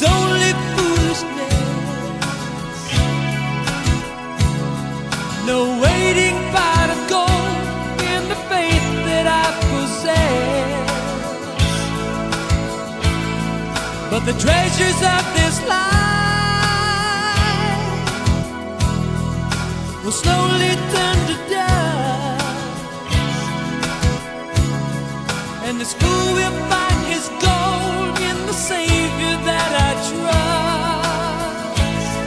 only foolishness. No waiting pot of gold in the faith that I possess, but the treasures of this life will slowly turn to dust, and this fool will find his gold in the Savior that I trust.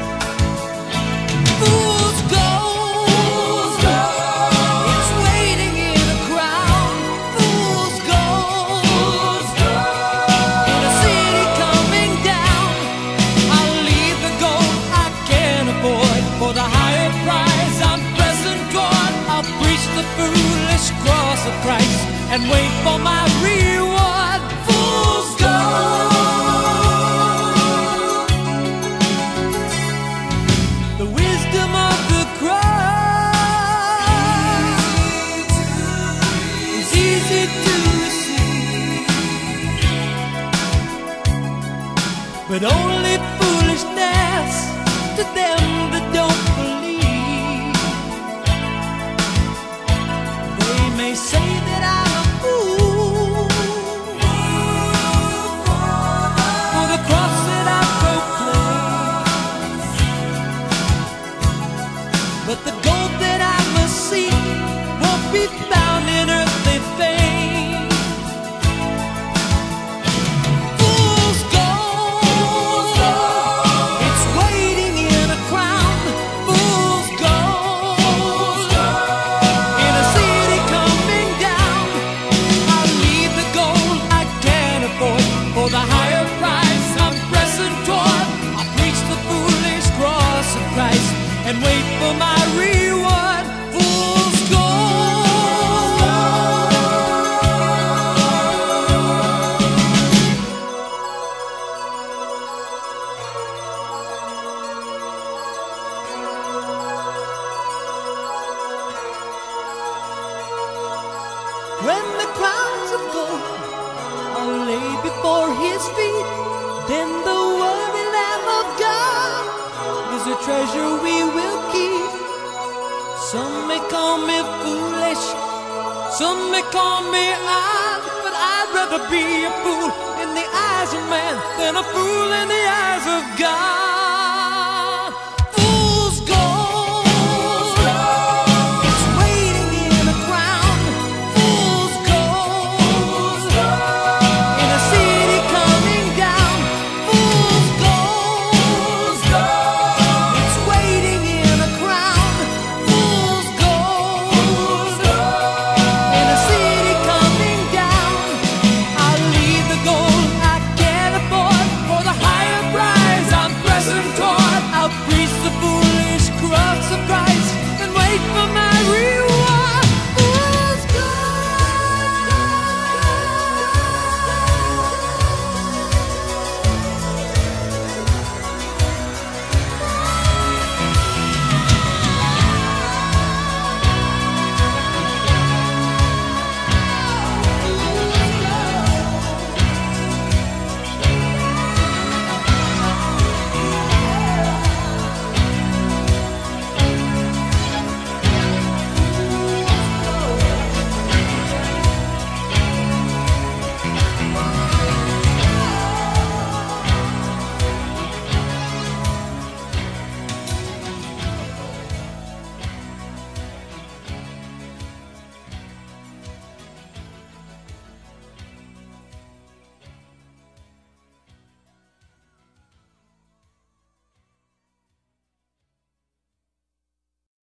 Fool's gold, it's waiting in a crown. Fool's gold, in a city coming down. I'll leave the gold I can't afford for the higher price I'm pressing toward. I'll preach the foolish cross of Christ and wait for my reward. Fool's gold. The wisdom of the cross is easy to receive, but only foolishness to them that don't believe. They may say that I'm a fool for the cross that I proclaim, but the gold that I must seek won't be found in earthly fame. Fool's gold, it's waiting in a crown. Fool's gold, in a city coming down. I'll leave the gold I can't afford for the higher price I'm pressing toward. I'll preach the foolish cross of Christ and wait for my reward. Fool's gold. When the crowns of gold are laid before his feet, then the worthy Lamb of God is a treasure we will keep. Some may call me foolish, some may call me odd, but I'd rather be a fool in the eyes of man than a fool in the eyes of God.